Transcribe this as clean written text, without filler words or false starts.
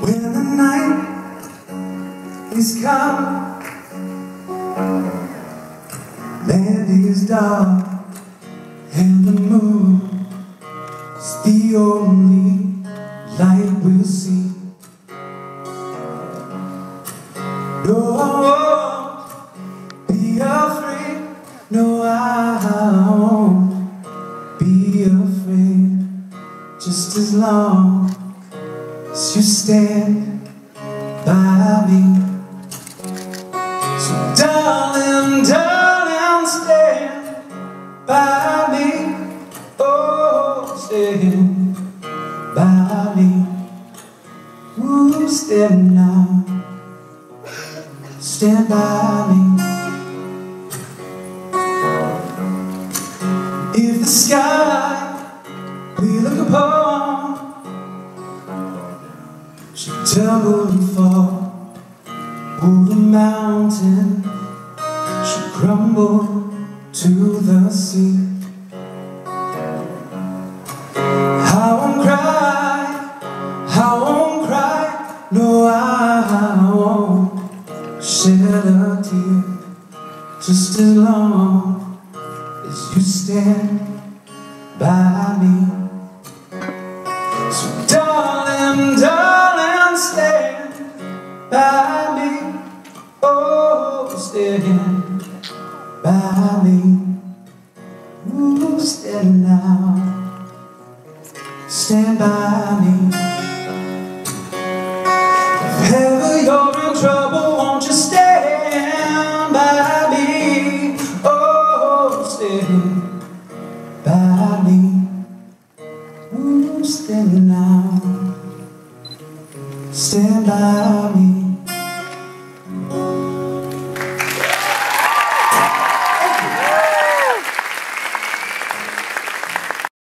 When the night is come, land is dark, and the moon is the only light we'll see. No, I won't be afraid. No, I won't be afraid. Just as long as you stand by me. So darling, darling, stand by me. Oh, stand by me. Ooh, stand now. Stand by me. If the sky we look upon should tumble and fall, or the mountain should crumble to the sea, I won't cry, I won't cry. No, I won't shed a tear. Just as long as you stand by me. So darling, darling, stand by me. Oh, stand by me. Ooh, stand now. Stand by me. If ever you're in trouble, won't you stand by me? Oh, stand by me. Ooh, stand now. Stand by me.